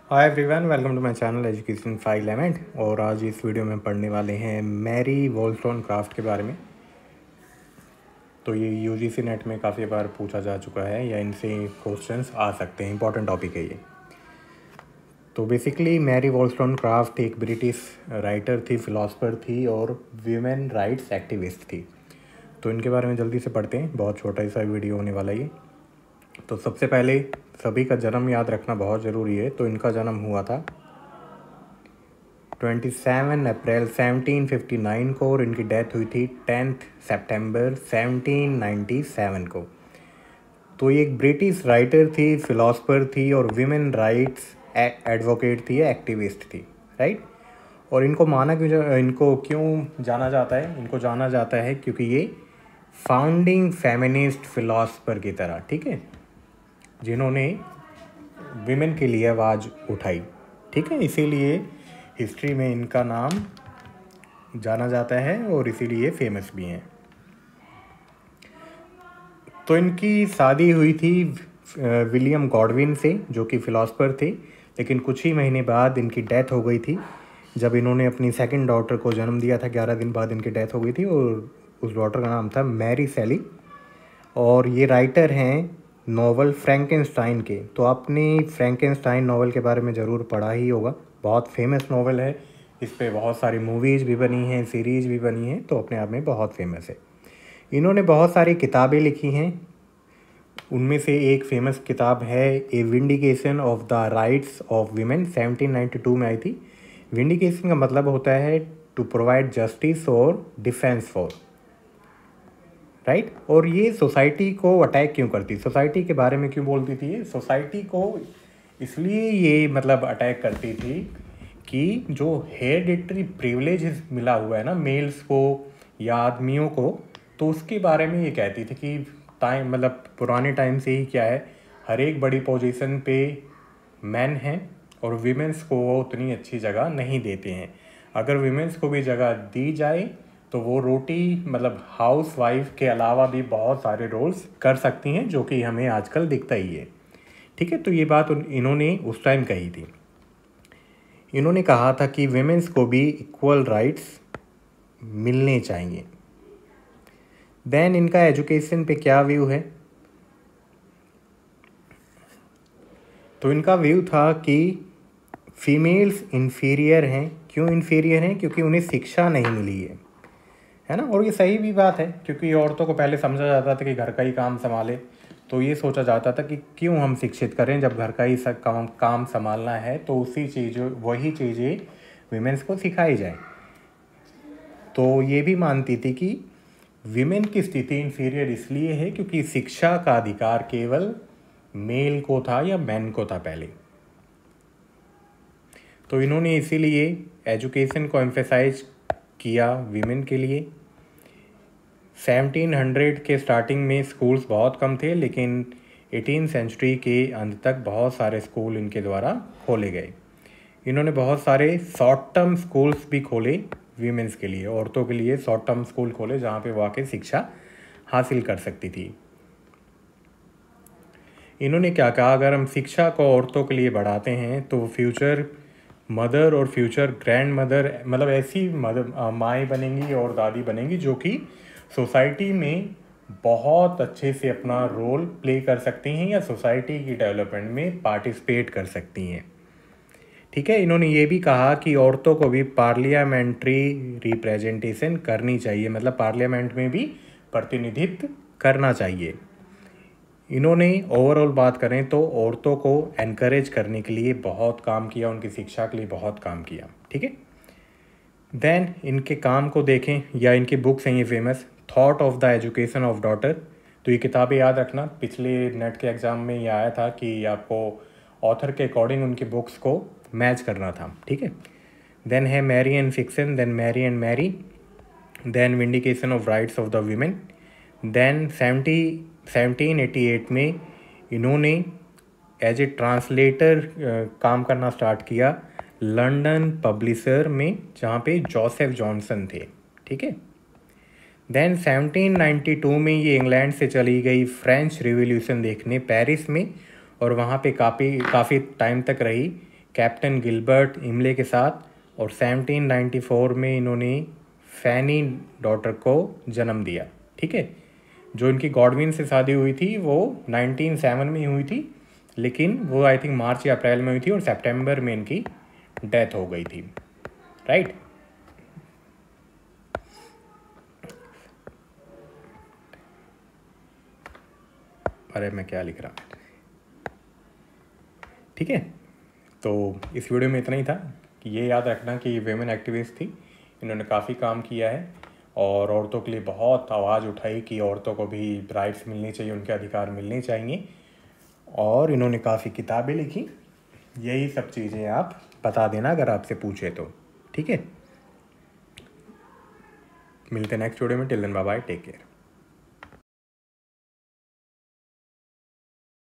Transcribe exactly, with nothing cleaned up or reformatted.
Hi everyone, welcome to my channel education five element. और आज इस वीडियो में पढ़ने वाले हैं मैरी वॉलस्टोनक्राफ्ट के बारे में। तो ये यूजीसी नेट में काफ़ी बार पूछा जा चुका है या इनसे क्वेश्चंस आ सकते हैं, इंपॉर्टेंट टॉपिक है ये। तो बेसिकली मैरी वॉलस्टोनक्राफ्ट एक ब्रिटिश राइटर थी, फिलोसफर थी और वीमेन राइट्स एक्टिविस्ट थी। तो इनके बारे में जल्दी से पढ़ते हैं, बहुत छोटा सा वीडियो होने वाला ये। तो सबसे पहले सभी का जन्म याद रखना बहुत ज़रूरी है। तो इनका जन्म हुआ था सत्ताईस अप्रैल सेवनटीन फिफ्टी नाइन को और इनकी डेथ हुई थी टेंथ सितंबर सेवनटीन नाइंटी सेवन को। तो ये एक ब्रिटिश राइटर थी, फिलोसफर थी और विमेन राइट्स एडवोकेट थी, एक्टिविस्ट थी, राइट। और इनको माना क्यों इनको क्यों जाना जाता है? इनको जाना जाता है क्योंकि ये फाउंडिंग फेमिनिस्ट फिलोसफर की तरह, ठीक है, जिन्होंने विमेन के लिए आवाज़ उठाई, ठीक है। इसीलिए हिस्ट्री में इनका नाम जाना जाता है और इसीलिए फेमस भी हैं। तो इनकी शादी हुई थी विलियम गॉडविन से, जो कि फ़िलासफ़र थे, लेकिन कुछ ही महीने बाद इनकी डेथ हो गई थी जब इन्होंने अपनी सेकंड डॉटर को जन्म दिया था। ग्यारह दिन बाद इनकी डेथ हो गई थी और उस डॉटर का नाम था मैरी सेली। और ये राइटर हैं नॉवल फ्रैंकेनस्टाइन के। तो आपने फ्रैंकेनस्टाइन नॉवल के बारे में ज़रूर पढ़ा ही होगा, बहुत फेमस नॉवल है। इस पे बहुत सारी मूवीज़ भी बनी हैं, सीरीज़ भी बनी हैं, तो अपने आप में बहुत फेमस है। इन्होंने बहुत सारी किताबें लिखी हैं। उनमें से एक फेमस किताब है a vindication of the rights of women, seventeen ninety two में आई थी। विंडिकेशन का मतलब होता है टू प्रोवाइड जस्टिस और डिफेंस फॉर, राइट। और ये सोसाइटी को अटैक क्यों करती, सोसाइटी के बारे में क्यों बोलती थी? सोसाइटी को इसलिए ये मतलब अटैक करती थी कि जो हेरिडिटरी प्रिविलेज मिला हुआ है ना मेल्स को या आदमियों को, तो उसके बारे में ये कहती थी कि टाइम मतलब पुराने टाइम से ही क्या है, हर एक बड़ी पोजीशन पे मैन हैं और वीमेंस को वो उतनी अच्छी जगह नहीं देते हैं। अगर वीमेंस को भी जगह दी जाए तो वो रोटी मतलब हाउस वाइफ के अलावा भी बहुत सारे रोल्स कर सकती हैं, जो कि हमें आजकल दिखता ही है, ठीक है। तो ये बात इन्होंने उस टाइम कही थी। इन्होंने कहा था कि विमेंस को भी इक्वल राइट्स मिलने चाहिए। देन इनका एजुकेशन पे क्या व्यू है? तो इनका व्यू था कि फीमेल्स इन्फीरियर हैं। क्यों इन्फीरियर हैं? क्योंकि उन्हें शिक्षा नहीं मिली है, है ना। और ये सही भी बात है, क्योंकि औरतों को पहले समझा जाता था कि घर का ही काम संभाले। तो ये सोचा जाता था कि क्यों हम शिक्षित करें, जब घर का ही सब काम काम संभालना है तो उसी चीज़ वही चीज़ें विमेंस को सिखाई जाए। तो ये भी मानती थी कि विमेन की स्थिति इन्फीरियर इसलिए है क्योंकि शिक्षा का अधिकार केवल मेल को था या मैन को था पहले। तो इन्होंने इसीलिए एजुकेशन को एम्फेसाइज किया विमेन के लिए। सेवनटीन हंड्रेड के स्टार्टिंग में स्कूल्स बहुत कम थे, लेकिन एटीन सेंचुरी के अंत तक बहुत सारे स्कूल इनके द्वारा खोले गए। इन्होंने बहुत सारे शॉर्ट टर्म स्कूल्स भी खोले वीमेंस के लिए, औरतों के लिए शॉर्ट टर्म स्कूल खोले जहाँ पे वो आके शिक्षा हासिल कर सकती थी। इन्होंने क्या कहा, अगर हम शिक्षा को औरतों के लिए बढ़ाते हैं तो फ्यूचर मदर और फ्यूचर ग्रैंड मदर मतलब ऐसी मदर माएँ बनेंगी और दादी बनेंगी जो कि सोसाइटी में बहुत अच्छे से अपना रोल प्ले कर सकती हैं या सोसाइटी की डेवलपमेंट में पार्टिसिपेट कर सकती हैं, ठीक है। इन्होंने ये भी कहा कि औरतों को भी पार्लियामेंट्री रिप्रेजेंटेशन करनी चाहिए, मतलब पार्लियामेंट में भी प्रतिनिधित्व करना चाहिए। इन्होंने ओवरऑल बात करें तो औरतों को एनकरेज करने के लिए बहुत काम किया, उनकी शिक्षा के लिए बहुत काम किया, ठीक है। देन इनके काम को देखें या इनकी बुक्स हैं ये famous, thought of the education of daughter. तो ये किताबें याद रखना, पिछले नेट के एग्ज़ाम में ये आया था कि आपको ऑथर के अकॉर्डिंग उनकी बुक्स को मैच करना था, ठीक है। देन है Mary and fiction, then Mary and Mary, then vindication of rights of the women. Then seventy seventeen eighty eight में इन्होंने एज ए ट्रांसलेटर काम करना स्टार्ट किया लंदन पब्लिशर में, जहाँ पे जोसेफ जॉनसन थे, ठीक है। देन सेवनटीन नाइंटी टू में ये इंग्लैंड से चली गई फ्रेंच रिवॉल्यूशन देखने पेरिस में, और वहाँ पे काफ़ी काफ़ी टाइम तक रही कैप्टन गिलबर्ट इमले के साथ, और सेवनटीन नाइन्टी फोर में इन्होंने फैनी डॉटर को जन्म दिया। ठीक है, जो इनकी गॉडविन से शादी हुई थी वो नाइनटीन ओ सेवन में हुई थी, लेकिन वो आई थिंक मार्च या अप्रैल में हुई थी और सितंबर में इनकी डेथ हो गई थी। राइट, अरे मैं क्या लिख रहा। ठीक है, तो इस वीडियो में इतना ही था कि ये याद रखना कि वेमेन एक्टिविस्ट थी, इन्होंने काफ़ी काम किया है और औरतों के लिए बहुत आवाज़ उठाई कि औरतों को भी राइट्स मिलने चाहिए, उनके अधिकार मिलने चाहिए, और इन्होंने काफ़ी किताबें लिखी। यही सब चीज़ें आप बता देना अगर आपसे पूछे तो। ठीक है, मिलते हैं नेक्स्ट वीडियो में। Till then bye bye, take care.